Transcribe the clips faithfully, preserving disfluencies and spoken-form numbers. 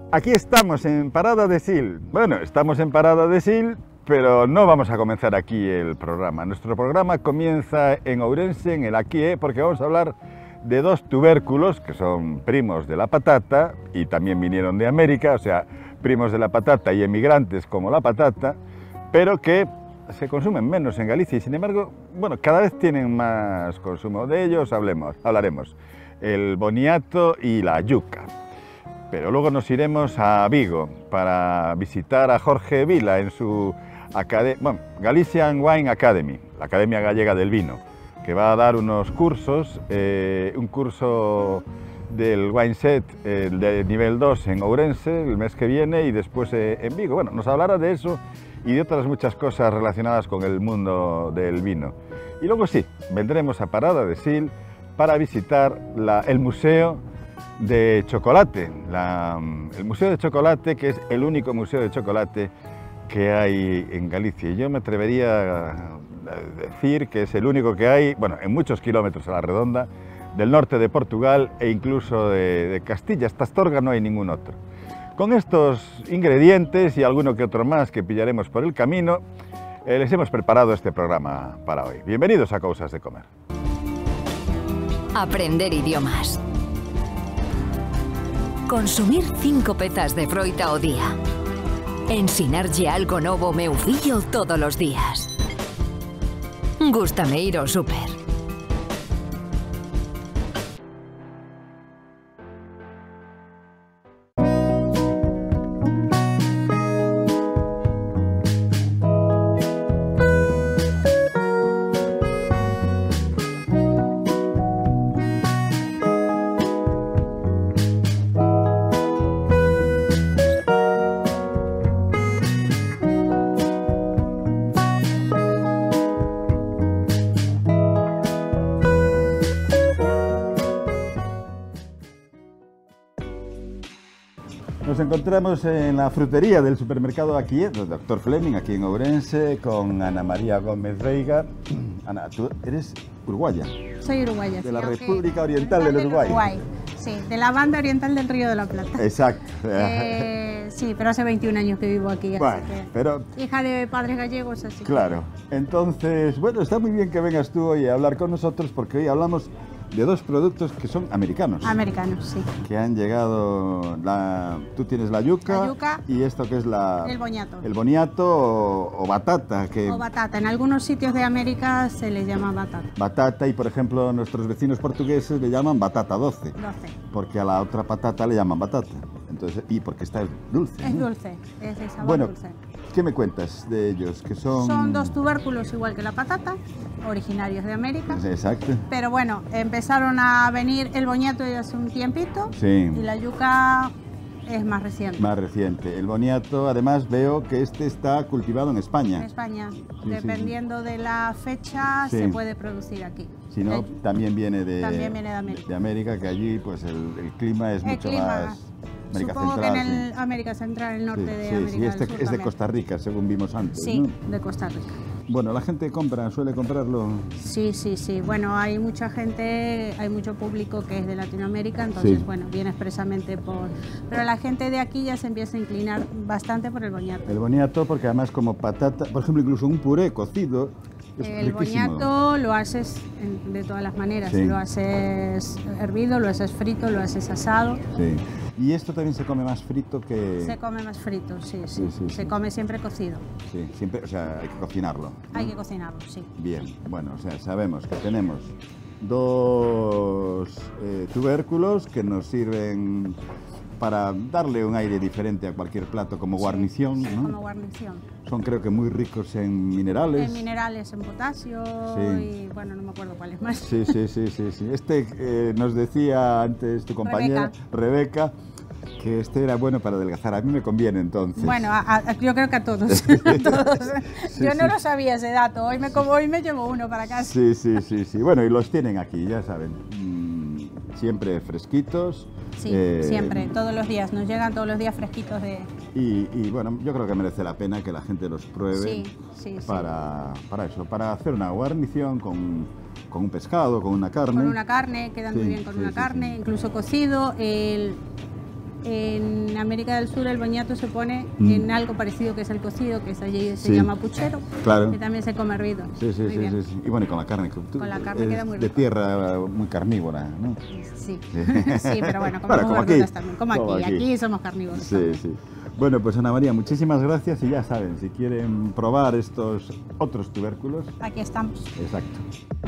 Aquí estamos en Parada de Sil. Bueno, estamos en Parada de Sil, pero no vamos a comenzar aquí el programa. Nuestro programa comienza en Ourense, en el Aquí, ¿eh? Porque vamos a hablar de dos tubérculos que son primos de la patata y también vinieron de América, o sea, primos de la patata y emigrantes como la patata, pero que se consumen menos en Galicia y sin embargo, bueno, cada vez tienen más consumo. De ellos hablemos, hablaremos, el boniato y la yuca. Pero luego nos iremos a Vigo para visitar a Jorge Vila en su academia, bueno, Galician Wine Academy, la Academia Gallega del Vino, que va a dar unos cursos, eh, un curso del Wine Set eh, de nivel dos en Ourense el mes que viene y después eh, en Vigo. Bueno, nos hablará de eso y de otras muchas cosas relacionadas con el mundo del vino. Y luego sí, vendremos a Parada de Sil para visitar la, el Museo de Chocolate, la, el Museo de Chocolate, que es el único museo de chocolate que hay en Galicia. Yo me atrevería a decir que es el único que hay, bueno, en muchos kilómetros a la redonda, del norte de Portugal e incluso de, de Castilla. Hasta Astorga no hay ningún otro. Con estos ingredientes y alguno que otro más que pillaremos por el camino, eh, les hemos preparado este programa para hoy. Bienvenidos a Cousas de Comer. Aprender idiomas. Consumir cinco pezas de froita ao día. Ensinarlle algo novo meu fillo todos os días. Gústame ir ao súper. Nos encontramos en la frutería del supermercado Aquí, del doctor Fleming, aquí en Ourense, con Ana María Gómez Veiga. Ana, tú eres uruguaya. Soy uruguaya. De la sí, República okay. Oriental del Uruguay. Uruguay. Sí, de la banda oriental del Río de la Plata. Exacto. Eh, sí, pero hace veintiún años que vivo aquí. Así Bueno, que pero... hija de padres gallegos, así Claro. que... Entonces, bueno, está muy bien que vengas tú hoy a hablar con nosotros porque hoy hablamos de dos productos que son americanos. Americanos, sí. Que han llegado, la, tú tienes la yuca, La yuca y esto que es la... El boniato. El boniato o, o batata. Que, O batata. En algunos sitios de América se les llama batata. Batata y, por ejemplo, nuestros vecinos portugueses le llaman batata doce. doce. Porque a la otra patata le llaman batata. Entonces, y porque está dulce. Es ¿no? dulce, es de sabor Bueno, dulce. ¿qué me cuentas de ellos? Que son... Son dos tubérculos igual que la patata, originarios de América. Exacto. Pero bueno, empezaron a venir el boniato ya hace un tiempito. Sí. Y la yuca es más reciente. Más reciente. El boniato, además, veo que este está cultivado en España. En España, sí, dependiendo de la fecha, Sí. se puede producir aquí. Si no, Eh, también viene de, También viene de América. de América, que allí pues el, el clima es El mucho clima, más... América Supongo Central, que en el sí. América Central, el norte Sí, de sí, América sí, este del Sur es de también. Costa Rica, según vimos antes, Sí, ¿no? de Costa Rica. Bueno, la gente compra, suele comprarlo. Sí, sí, sí. Bueno, hay mucha gente, hay mucho público que es de Latinoamérica, entonces, Sí. bueno, viene expresamente por... Pero la gente de aquí ya se empieza a inclinar bastante por el boniato. El boniato, porque además como patata, por ejemplo, incluso un puré cocido, es El riquísimo. boniato lo haces en- de todas las maneras. Sí. Lo haces hervido, lo haces frito, lo haces asado. Sí. Y esto también se come más frito que... Se come más frito, sí, sí. Sí, sí, Se sí. come siempre cocido. Sí, siempre, o sea, hay que cocinarlo. ¿no? Hay que cocinarlo, sí. Bien, bueno, o sea, sabemos que tenemos dos eh, tubérculos que nos sirven para darle un aire diferente a cualquier plato como Sí, guarnición, sí, ¿no? como guarnición. Son creo que muy ricos en minerales. En minerales, en potasio Sí. y bueno, no me acuerdo cuáles más. Sí, sí, sí, sí, sí. Este eh, nos decía antes tu compañera Rebeca que este era bueno para adelgazar. A mí me conviene entonces. Bueno, a- a- yo creo que a todos. a todos. Sí, yo no sí. lo sabía ese dato. Hoy me como hoy me llevo uno para casa. Sí, sí, sí, sí. Bueno, y los tienen aquí, ya saben. Mm, siempre fresquitos. Sí, eh, siempre, todos los días. Nos llegan todos los días fresquitos de... Y, y, bueno, yo creo que merece la pena que la gente los pruebe Sí, sí, sí. para, para eso, para hacer una guarnición con, con un pescado, con una carne. Con una carne, quedan Sí, muy bien con sí, una sí, carne, sí. incluso cocido. El, en América del Sur el boñato se pone Mm. en algo parecido que es el cocido, que es allí se Sí. llama puchero, Claro. que también se come hervido. Sí, sí, Muy sí, bien. sí, sí. Y bueno, y con la carne. que tú- Con la carne es queda muy de rico. tierra muy carnívora, ¿no? Sí, sí, pero bueno, comemos Bueno, como verduras aquí. también, como, Como aquí. aquí. aquí, somos carnívoros. Sí, también. sí. Bueno, pues Ana María, muchísimas gracias y ya saben, si quieren probar estos otros tubérculos, Aquí estamos. exacto.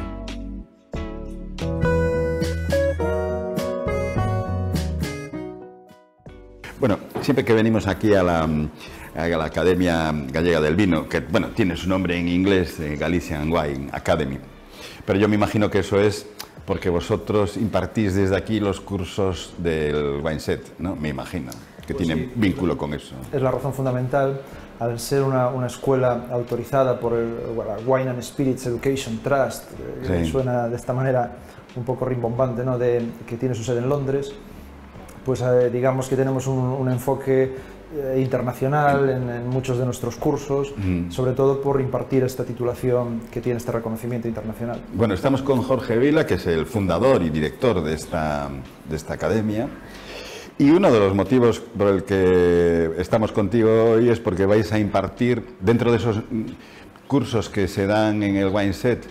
Bueno, siempre que venimos aquí a la, a la Academia Gallega del Vino, que bueno, tiene su nombre en inglés, eh, Galician Wine Academy, pero yo me imagino que eso es porque vosotros impartís desde aquí los cursos del Wineset, ¿no? Me imagino, que Pues tienen sí. vínculo con eso. Es la razón fundamental, al ser una, una escuela autorizada por el bueno, Wine and Spirits Education Trust, eh, Sí. suena de esta manera un poco rimbombante, ¿no? De, que tiene su sede en Londres, pues eh, digamos que tenemos un, un enfoque eh, internacional en, en muchos de nuestros cursos, Mm. sobre todo por impartir esta titulación que tiene este reconocimiento internacional. Bueno, estamos con Jorge Vila, que es el fundador y director de esta, de esta academia. Y uno de los motivos por el que estamos contigo hoy es porque vais a impartir, dentro de esos mm, cursos que se dan en el Wineset,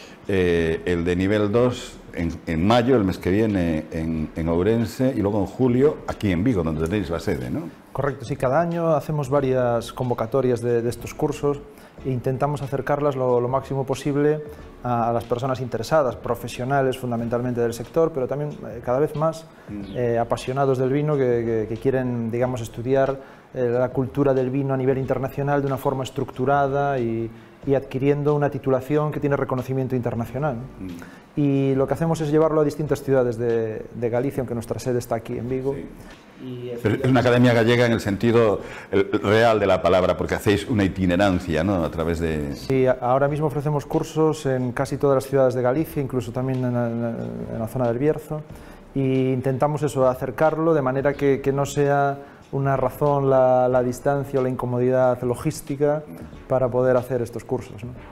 eh, el de nivel dos en, en mayo, el mes que viene, en, en Ourense, y luego en julio aquí en Vigo, donde tenéis la sede, ¿no? Correcto, sí, cada año hacemos varias convocatorias de, de estos cursos e intentamos acercarlas lo, lo máximo posible a, a las personas interesadas, profesionales fundamentalmente del sector, pero también eh, cada vez más eh, apasionados del vino que, que, que quieren, digamos, estudiar eh, la cultura del vino a nivel internacional de una forma estructurada y, y adquiriendo una titulación que tiene reconocimiento internacional. Y lo que hacemos es llevarlo a distintas ciudades de, de Galicia, aunque nuestra sede está aquí en Vigo. Y Pero es una academia gallega en el sentido el- real de la palabra, porque hacéis una itinerancia, ¿no? A través de... Sí, ahora mismo ofrecemos cursos en casi todas las ciudades de Galicia, incluso también en la, en la zona del Bierzo, e intentamos eso, acercarlo de manera que, que no sea una razón la, la distancia o la incomodidad logística para poder hacer estos cursos, ¿no?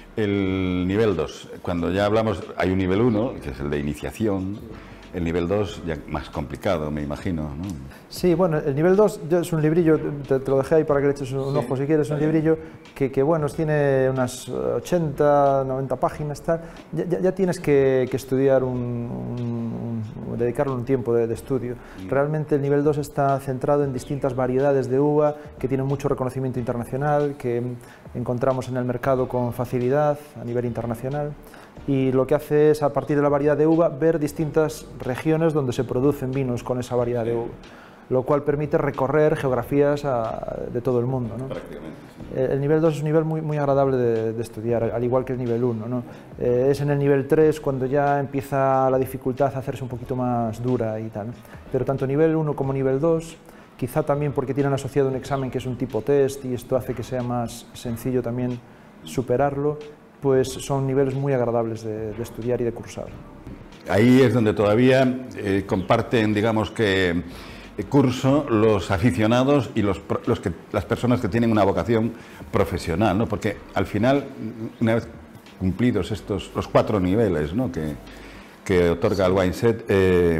El nivel dos, cuando ya hablamos, hay un nivel uno, que es el de iniciación, el nivel dos ya más complicado, me imagino, ¿no? Sí, bueno, el nivel dos es un librillo, te, te lo dejé ahí para que le eches un ojo si quieres, un librillo que, que bueno, tiene unas ochenta, noventa páginas, tal. Ya, ya, ya tienes que, que estudiar, un, un, un, dedicarle un tiempo de, de estudio. Realmente el nivel dos está centrado en distintas variedades de uva que tienen mucho reconocimiento internacional, que encontramos en el mercado con facilidad a nivel internacional. Y lo que hace es, a partir de la variedad de uva, ver distintas regiones donde se producen vinos con esa variedad de uva, lo cual permite recorrer geografías a, de todo el mundo, ¿no? El nivel dos es un nivel muy, muy agradable de, de estudiar, al igual que el nivel uno, ¿no? Eh, es en el nivel tres cuando ya empieza la dificultad a hacerse un poquito más dura y tal, ¿no? Pero tanto nivel uno como nivel dos, quizá también porque tienen asociado un examen que es un tipo test y esto hace que sea más sencillo también superarlo, pues son niveles muy agradables de, de estudiar y de cursar. Ahí es donde todavía eh, comparten, digamos que, eh, curso los aficionados y los, pro- los que, las personas que tienen una vocación profesional, ¿no? Porque al final, una vez cumplidos estos, los cuatro niveles, ¿no? que, que otorga el Wineset, eh,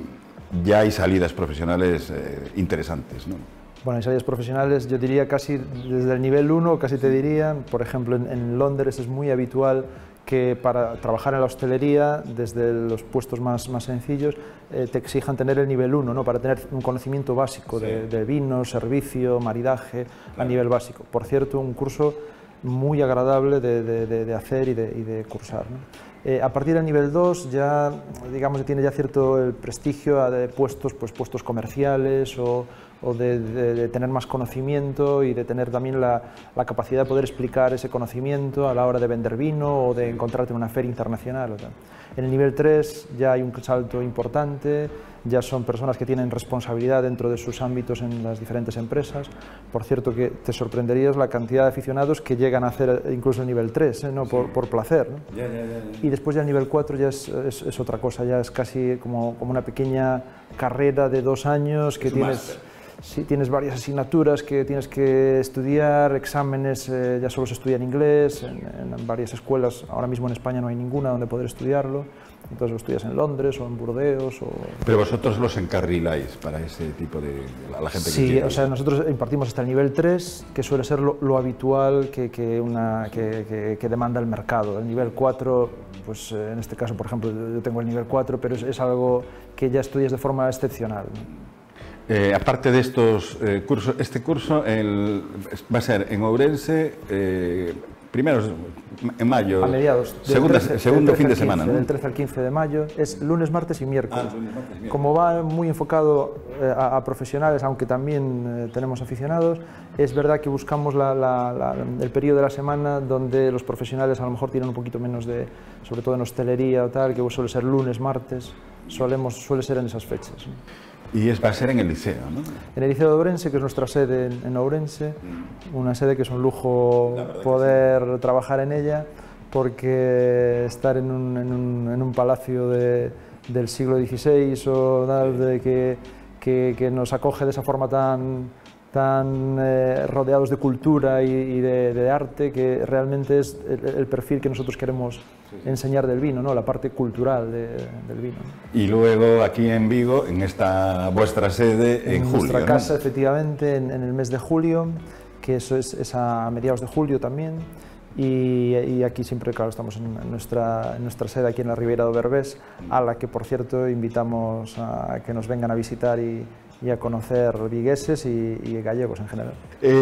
ya hay salidas profesionales eh, interesantes, ¿no? Bueno, en salidas profesionales yo diría casi desde el nivel uno, casi te diría, por ejemplo en, en Londres es muy habitual que para trabajar en la hostelería, desde los puestos más, más sencillos, eh, te exijan tener el nivel uno, ¿no? Para tener un conocimiento básico de, de vino, servicio, maridaje, a nivel básico. Por cierto, un curso muy agradable de, de, de, de hacer y de, y de cursar, ¿no? Eh, a partir del nivel dos ya, digamos, tiene ya cierto el prestigio de puestos, pues, puestos comerciales o, o de, de, de tener más conocimiento y de tener también la, la capacidad de poder explicar ese conocimiento a la hora de vender vino o de encontrarte en una feria internacional. O tal. En el nivel tres ya hay un salto importante, ya son personas que tienen responsabilidad dentro de sus ámbitos en las diferentes empresas. Por cierto, que te sorprenderías la cantidad de aficionados que llegan a hacer incluso el nivel tres, ¿eh? ¿No? por, por placer, ¿no? Ya, ya, ya, ya. Y después ya el nivel cuatro ya es, es, es otra cosa, ya es casi como, como una pequeña carrera de dos años que Es un tienes... máster. sí, tienes varias asignaturas que tienes que estudiar, exámenes, eh, ya solo se estudia en inglés, en, en varias escuelas, ahora mismo en España no hay ninguna donde poder estudiarlo, entonces lo estudias en Londres o en Burdeos. O... Pero vosotros los encarriláis para ese tipo de... a la gente que sí, quiere. O sea, nosotros impartimos hasta el nivel tres, que suele ser lo, lo habitual que, que, una, que, que, que demanda el mercado. El nivel cuatro, pues en este caso, por ejemplo, yo tengo el nivel cuatro, pero es, es algo que ya estudias de forma excepcional, ¿no? Eh, aparte de estos eh, cursos, este curso el, va a ser en Ourense, eh, primero en mayo, a mediados, segunda, trece, segundo fin de quince, semana, ¿no? Del trece al quince de mayo, es lunes, martes y miércoles. Ah, lunes, martes y miércoles. Como va muy enfocado eh, a, a profesionales, aunque también eh, tenemos aficionados, es verdad que buscamos la, la, la, el periodo de la semana donde los profesionales a lo mejor tienen un poquito menos de, sobre todo en hostelería o tal, que suele ser lunes, martes, solemos, suele ser en esas fechas, ¿no? Y es, va a ser en el liceo, ¿no? En el Liceo de Ourense, que es nuestra sede en, en Ourense, una sede que es un lujo poder trabajar en ella, porque estar en un, en un, en un palacio de, del siglo dieciséis o tal, de que, que, que nos acoge de esa forma tan, tan eh, rodeados de cultura y, y de, de arte, que realmente es el, el perfil que nosotros queremos enseñar del vino, ¿no? La parte cultural de, del vino. Y luego aquí en Vigo, en esta vuestra sede, en, en julio, nuestra ¿no? casa, efectivamente, en, en el mes de julio, que eso es, es a mediados de julio también, y, y aquí siempre, claro, estamos en, en, nuestra, en nuestra sede aquí en la Ribeira do Berbés, a la que, por cierto, invitamos a que nos vengan a visitar y, y a conocer vigueses y, y gallegos en general.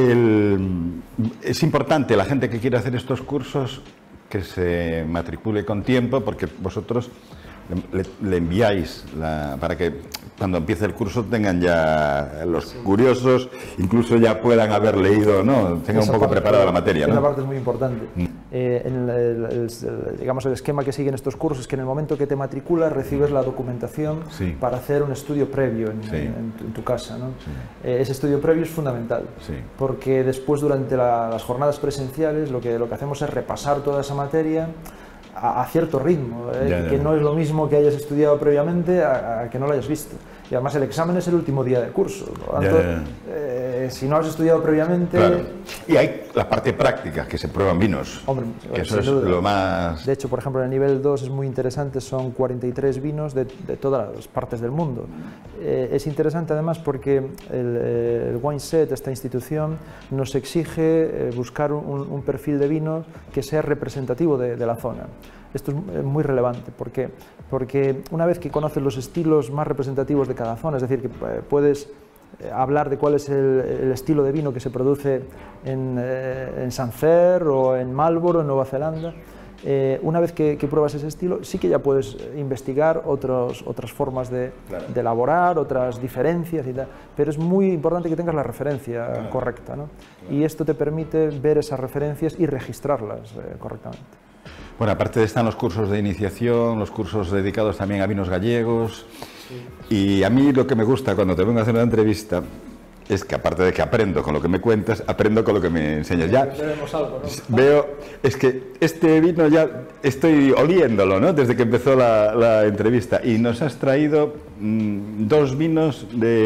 El, es importante la gente que quiere hacer estos cursos que se matricule con tiempo, porque vosotros le, le enviáis la, para que cuando empiece el curso tengan ya los sí. curiosos, incluso ya puedan haber leído, ¿no? Tengan un poco parte, preparada la materia, ¿no? Esa parte es muy importante. Mm. Eh, en el, el, el, digamos, el esquema que siguen estos cursos es que en el momento que te matriculas recibes la documentación sí. para hacer un estudio previo en, sí. en, en, tu, en tu casa, ¿no? Sí. Eh, ese estudio previo es fundamental, sí. porque después durante la, las jornadas presenciales lo que, lo que hacemos es repasar toda esa materia a, a cierto ritmo, ¿eh? ya, ya. que no es lo mismo que hayas estudiado previamente a, a que no lo hayas visto. Y además el examen es el último día de curso, por lo tanto, ya, ya. Eh, si no has estudiado previamente... Claro. Y hay la parte práctica, que se prueban vinos, Hombre, que eso es duda. Lo más... De hecho, por ejemplo, en el nivel dos es muy interesante, son cuarenta y tres vinos de, de todas las partes del mundo. Eh, es interesante además porque el, el WineSet, esta institución, nos exige eh, buscar un, un perfil de vinos que sea representativo de, de la zona. Esto es muy relevante, ¿por qué? Porque una vez que conoces los estilos más representativos de cada zona, es decir, que puedes hablar de cuál es el, el estilo de vino que se produce en, eh, en Sancerre o en Marlborough, en Nueva Zelanda, eh, una vez que, que pruebas ese estilo, sí que ya puedes investigar otros, otras formas de, claro. de elaborar, otras diferencias y tal, pero es muy importante que tengas la referencia claro. correcta, ¿no? Claro. Y esto te permite ver esas referencias y registrarlas eh, correctamente. Bueno, aparte están los cursos de iniciación, los cursos dedicados también a vinos gallegos. Sí. Y a mí lo que me gusta cuando te vengo a hacer una entrevista es que, aparte de que aprendo con lo que me cuentas, aprendo con lo que me enseñas. Ya algo, ¿no? Veo, es que este vino ya estoy oliéndolo, ¿no? Desde que empezó la, la entrevista. Y nos has traído mmm, dos vinos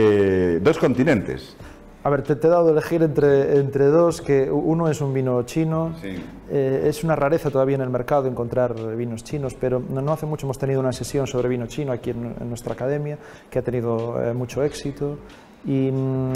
de dos continentes. A ver, te, te he dado de elegir entre, entre dos, que uno es un vino chino, sí. eh, es una rareza todavía en el mercado encontrar vinos chinos, pero no, no hace mucho hemos tenido una sesión sobre vino chino aquí en, en nuestra academia, que ha tenido eh, mucho éxito, y,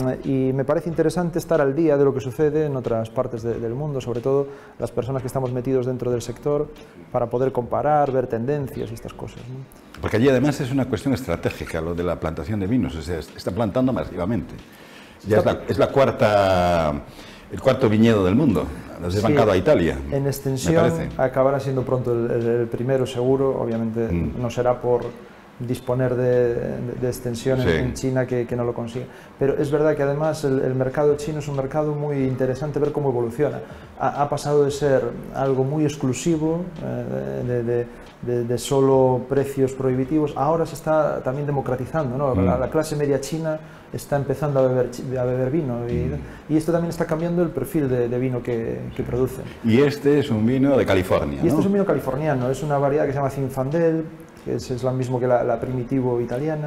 y me parece interesante estar al día de lo que sucede en otras partes de, del mundo, sobre todo las personas que estamos metidos dentro del sector, para poder comparar, ver tendencias y estas cosas, ¿no? Porque allí además es una cuestión estratégica lo de la plantación de vinos, o sea, está plantando masivamente. Ya es la, es la cuarta, el cuarto viñedo del mundo, nos he desbancado sí, a Italia. En extensión acabará siendo pronto el, el, el primero seguro, obviamente mm. no será por disponer de, de, de extensión sí. en China que, que no lo consiga. Pero es verdad que además el, el mercado chino es un mercado muy interesante ver cómo evoluciona. Ha, ha pasado de ser algo muy exclusivo, eh, de, de, de, de solo precios prohibitivos, ahora se está también democratizando, ¿no? Mm. La, la clase media china está empezando a beber, a beber vino y, mm. y esto también está cambiando el perfil de, de vino que, que producen. Y este es un vino de California, Y este ¿no? es un vino californiano, es una variedad que se llama Zinfandel, que es, es lo mismo que la, la Primitivo italiana,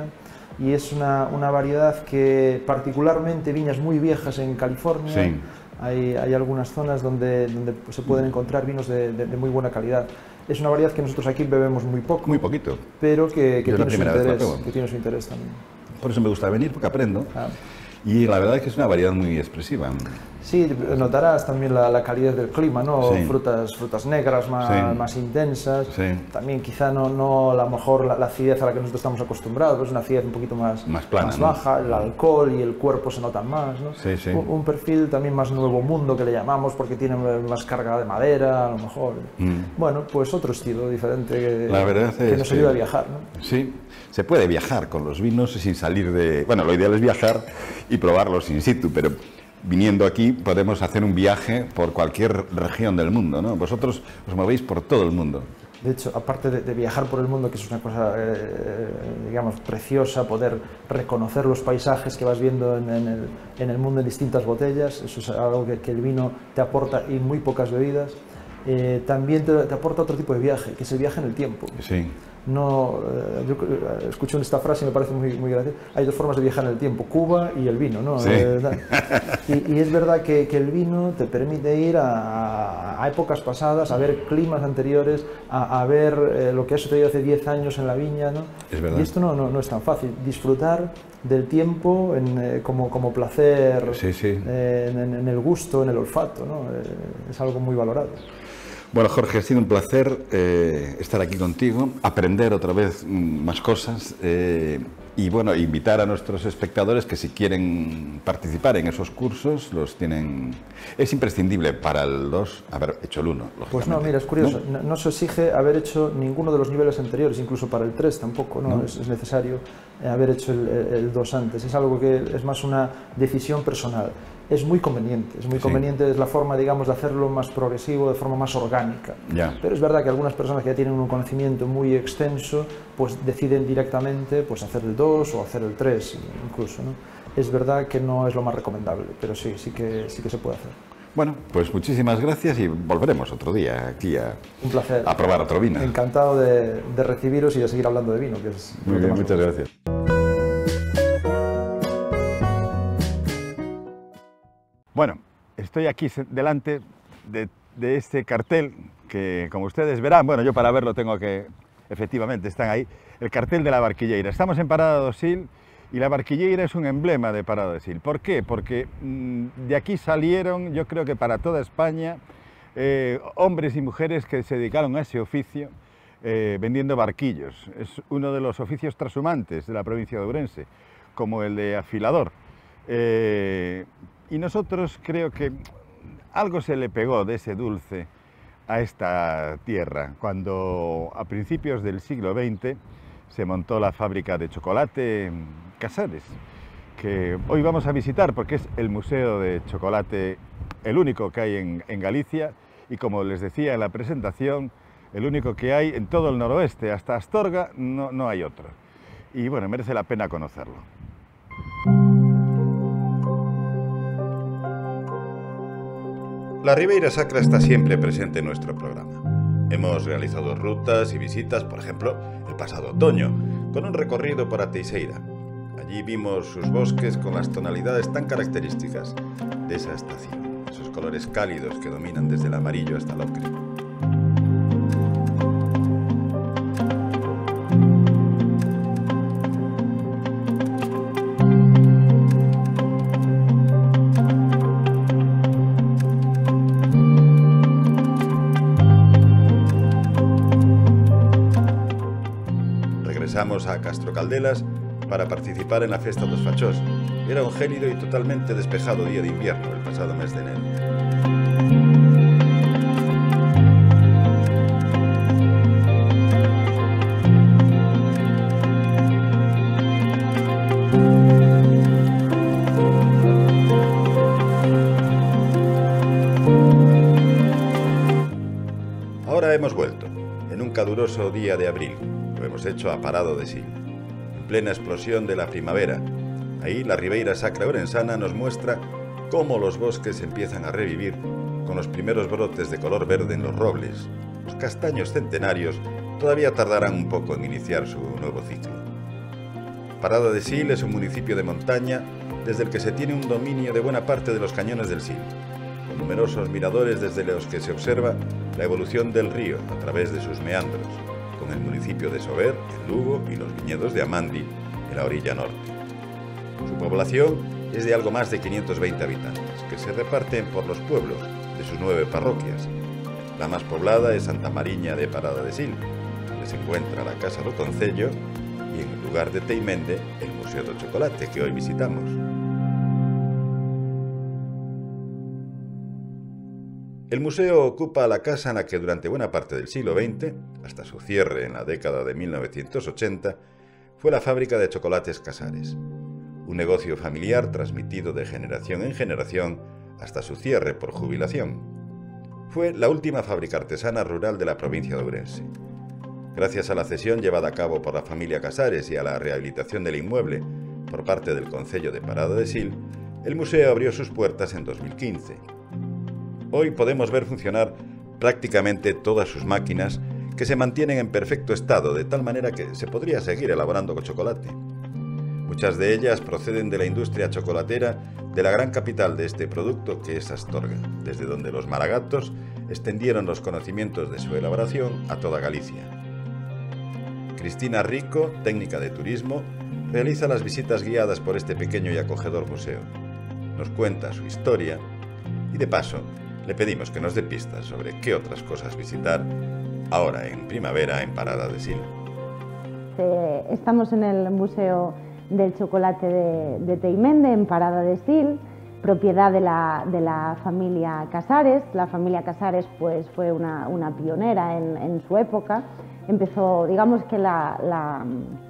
y es una, una variedad que particularmente viñas muy viejas en California, sí. hay, hay algunas zonas donde, donde se pueden encontrar vinos de, de, de muy buena calidad. Es una variedad que nosotros aquí bebemos muy poco, muy poquito, pero que, que, tiene, su interés, que que tiene su interés también. Por eso me gusta venir, porque aprendo. Ah. Y la verdad es que es una variedad muy expresiva. Sí, notarás también la, la calidad del clima, ¿no? Sí. Frutas, frutas negras más, sí. más intensas. Sí. También quizá no, no a lo mejor la, la acidez a la que nosotros estamos acostumbrados, pero es una acidez un poquito más, más, plana, más ¿no? baja, el alcohol y el cuerpo se notan más, ¿no? Sí, sí. Un, un perfil también más nuevo mundo que le llamamos porque tiene más carga de madera, a lo mejor. Mm. Bueno, pues otro estilo diferente que, la verdad que es nos que, ayuda a viajar, ¿no? Sí, se puede viajar con los vinos sin salir de... Bueno, lo ideal es viajar y probarlos in situ, pero viniendo aquí podemos hacer un viaje por cualquier región del mundo, ¿no? Vosotros os movéis por todo el mundo. De hecho, aparte de, de viajar por el mundo, que es una cosa, eh, digamos, preciosa, poder reconocer los paisajes que vas viendo en, en, el, en el mundo en distintas botellas, eso es algo que, que el vino te aporta en muy pocas bebidas. Eh, también te, te aporta otro tipo de viaje, que es el viaje en el tiempo. Sí. No, eh, yo eh, escucho esta frase y me parece muy, muy graciosa. Hay dos formas de viajar en el tiempo, Cuba y el vino, ¿no? Sí. Eh, y, y es verdad que, que el vino te permite ir a, a épocas pasadas, a ver climas anteriores, a, a ver eh, lo que ha sucedido hace diez años en la viña, ¿no? Es verdad. Y esto no, no, no es tan fácil. Disfrutar del tiempo en, eh, como, como placer, sí, sí. Eh, en, en el gusto, en el olfato, ¿no? Eh, es algo muy valorado. Bueno, Jorge, ha sido un placer eh, estar aquí contigo, aprender otra vez mm, más cosas eh, y, bueno, invitar a nuestros espectadores que si quieren participar en esos cursos, los tienen... Es imprescindible para el dos haber hecho el uno, lógicamente. Pues no, mira, es curioso, ¿no? no, no se exige haber hecho ninguno de los niveles anteriores, incluso para el tres tampoco, ¿no? ¿No? Es, es necesario haber hecho el, el dos antes, es algo que es más una decisión personal. Es muy conveniente, es muy sí. conveniente, es la forma, digamos, de hacerlo más progresivo, de forma más orgánica. Ya. Pero es verdad que algunas personas que ya tienen un conocimiento muy extenso, pues deciden directamente pues, hacer el dos o hacer el tres incluso, ¿no? Es verdad que no es lo más recomendable, pero sí, sí que, sí que se puede hacer. Bueno, pues muchísimas gracias y volveremos otro día aquí a, un placer. a probar otro vino. Encantado de, de recibiros y de seguir hablando de vino, que es muy bien, muchas gracias. Bueno, estoy aquí delante de, de este cartel que, como ustedes verán, bueno, yo para verlo tengo que, efectivamente, están ahí, el cartel de la Barquilleira. Estamos en Parada do Sil y la Barquilleira es un emblema de Parada do Sil. ¿Por qué? Porque mmm, de aquí salieron, yo creo que para toda España, eh, hombres y mujeres que se dedicaron a ese oficio eh, vendiendo barquillos. Es uno de los oficios trashumantes de la provincia de Ourense, como el de afilador. Eh, Y nosotros creo que algo se le pegó de ese dulce a esta tierra, cuando a principios del siglo veinte se montó la fábrica de chocolate Casares, que hoy vamos a visitar porque es el museo de chocolate, el único que hay en, en Galicia, y como les decía en la presentación, el único que hay en todo el noroeste, hasta Astorga no, no hay otro. Y bueno, merece la pena conocerlo. La Ribeira Sacra está siempre presente en nuestro programa. Hemos realizado rutas y visitas, por ejemplo, el pasado otoño, con un recorrido por a Teixeira. Allí vimos sus bosques con las tonalidades tan características de esa estación, esos colores cálidos que dominan desde el amarillo hasta el ocre. Regresamos a Castro Caldelas para participar en la Festa dos Fachós. Era un gélido y totalmente despejado día de invierno el pasado mes de enero. Ahora hemos vuelto, en un caluroso día de abril. Lo hemos hecho a Parada do Sil, en plena explosión de la primavera. Ahí la Ribeira Sacra Ourensana nos muestra cómo los bosques empiezan a revivir con los primeros brotes de color verde en los robles. Los castaños centenarios todavía tardarán un poco en iniciar su nuevo ciclo. Parada de Sil es un municipio de montaña desde el que se tiene un dominio de buena parte de los cañones del Sil, con numerosos miradores desde los que se observa la evolución del río a través de sus meandros, con el municipio de Sober, en Lugo, y los viñedos de Amandi, en la orilla norte. Su población es de algo más de quinientos veinte habitantes, que se reparten por los pueblos de sus nueve parroquias. La más poblada es Santa Mariña de Parada de Sil, donde se encuentra la Casa do Concello, y en el lugar de Teimende, el Museo do Chocolate, que hoy visitamos. El museo ocupa la casa en la que durante buena parte del siglo veinte, hasta su cierre en la década de mil novecientos ochenta, fue la fábrica de chocolates Casares, un negocio familiar transmitido de generación en generación hasta su cierre por jubilación. Fue la última fábrica artesana rural de la provincia de Ourense. Gracias a la cesión llevada a cabo por la familia Casares y a la rehabilitación del inmueble por parte del Concello de Parada de Sil, el museo abrió sus puertas en dos mil quince. Hoy podemos ver funcionar prácticamente todas sus máquinas, que se mantienen en perfecto estado, de tal manera que se podría seguir elaborando con chocolate. Muchas de ellas proceden de la industria chocolatera de la gran capital de este producto, que es Astorga, desde donde los maragatos extendieron los conocimientos de su elaboración a toda Galicia. Cristina Rico, técnica de turismo, realiza las visitas guiadas por este pequeño y acogedor museo. Nos cuenta su historia y, de paso, le pedimos que nos dé pistas sobre qué otras cosas visitar ahora en primavera en Parada de Sil. Eh, estamos en el Museo del Chocolate de, de Teimende, en Parada de Sil, propiedad de la, de la familia Casares. La familia Casares pues, fue una, una pionera en, en su época. Empezó, digamos que la, la,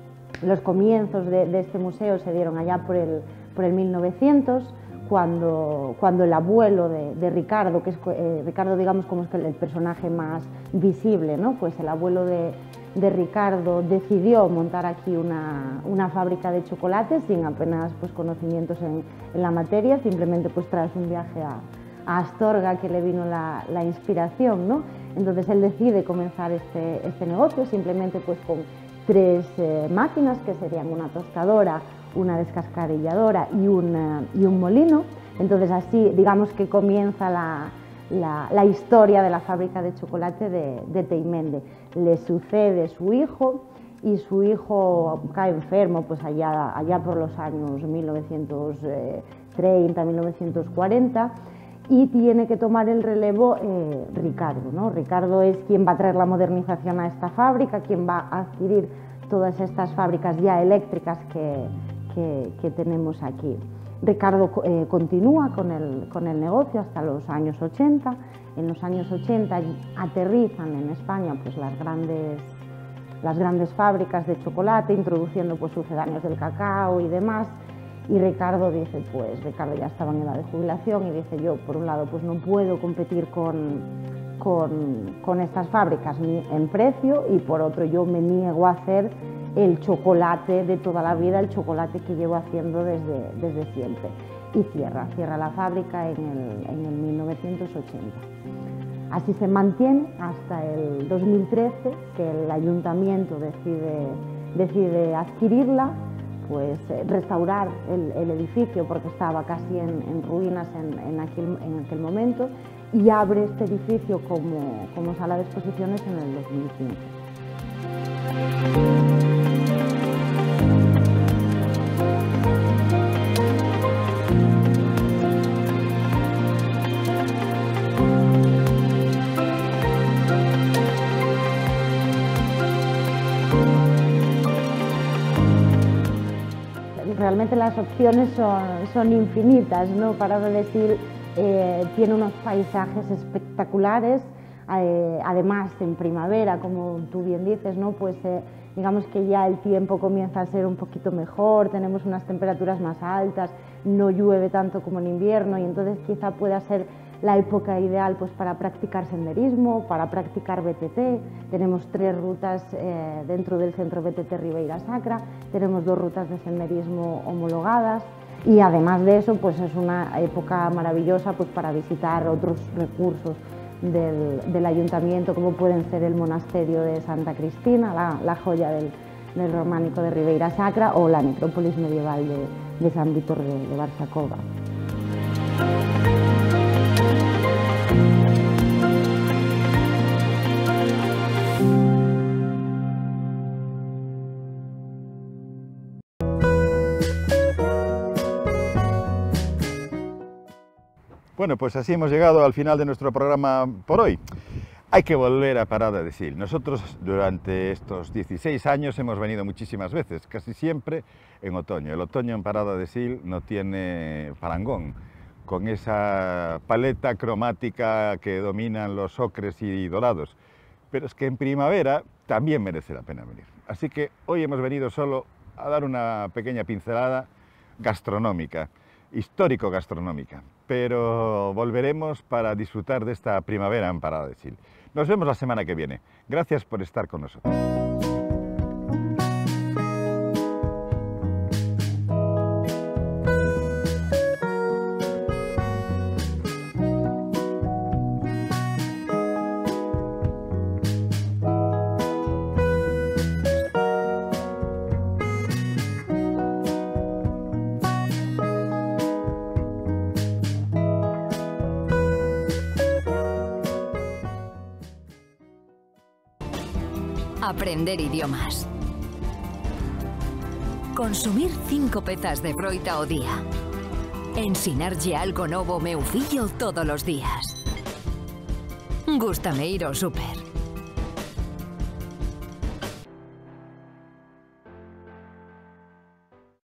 los comienzos de, de este museo se dieron allá por el, por el mil novecientos, Cuando, cuando el abuelo de, de Ricardo, que es eh, Ricardo, digamos, como es que el personaje más visible, ¿no? Pues el abuelo de, de Ricardo decidió montar aquí una, una fábrica de chocolates sin apenas pues, conocimientos en, en la materia, simplemente pues tras un viaje a, a Astorga que le vino la, la inspiración, ¿no? Entonces él decide comenzar este, este negocio simplemente pues con tres eh, máquinas, que serían una tostadora, una descascarilladora y, una, y un molino. Entonces así digamos que comienza la, la, la historia de la fábrica de chocolate de, de Teimende. Le sucede su hijo y su hijo cae enfermo pues allá, allá por los años mil novecientos treinta, mil novecientos cuarenta, y tiene que tomar el relevo eh, Ricardo, ¿no? Ricardo es quien va a traer la modernización a esta fábrica, quien va a adquirir todas estas fábricas ya eléctricas que Que, que tenemos aquí. Ricardo eh, continúa con el, con el negocio hasta los años ochenta. En los años ochenta aterrizan en España pues, las, grandes, las grandes fábricas de chocolate, introduciendo pues, sucedáneos del cacao y demás. Y Ricardo dice, pues Ricardo ya estaba en edad de jubilación y dice, yo por un lado pues no puedo competir con, con, con estas fábricas en precio, y por otro yo me niego a hacer el chocolate de toda la vida, el chocolate que llevo haciendo desde, desde siempre. Y cierra, cierra la fábrica en el, en el mil novecientos ochenta. Así se mantiene hasta el dos mil trece, que el ayuntamiento decide, decide adquirirla, pues restaurar el, el edificio porque estaba casi en, en ruinas en, en, aquel, en aquel momento, y abre este edificio como, como sala de exposiciones en el dos mil quince. Realmente las opciones son, son infinitas, ¿no? Parada de Sil eh, tiene unos paisajes espectaculares, eh, además en primavera, como tú bien dices, ¿no? Pues eh, digamos que ya el tiempo comienza a ser un poquito mejor, tenemos unas temperaturas más altas, no llueve tanto como en invierno, y entonces quizá pueda ser la época ideal pues, para practicar senderismo, para practicar B T T. Tenemos tres rutas eh, dentro del centro B T T Ribeira Sacra, tenemos dos rutas de senderismo homologadas, y además de eso pues, es una época maravillosa pues, para visitar otros recursos del, del ayuntamiento, como pueden ser el monasterio de Santa Cristina, la, la joya del, del románico de Ribeira Sacra o la necrópolis medieval de, de San Víctor de, de Barsacova. Bueno, pues así hemos llegado al final de nuestro programa por hoy. Hay que volver a Parada de Sil. Nosotros durante estos dieciséis años hemos venido muchísimas veces, casi siempre en otoño. El otoño en Parada de Sil no tiene parangón, con esa paleta cromática que dominan los ocres y dorados. Pero es que en primavera también merece la pena venir. Así que hoy hemos venido solo a dar una pequeña pincelada gastronómica, histórico-gastronómica, pero volveremos para disfrutar de esta primavera en Parada de Sil. Nos vemos la semana que viene. Gracias por estar con nosotros. Aprender idiomas. Consumir cinco pezas de froita ao día. Ensinarlle algo novo meu fillo todos os días. Gústame ir ao súper.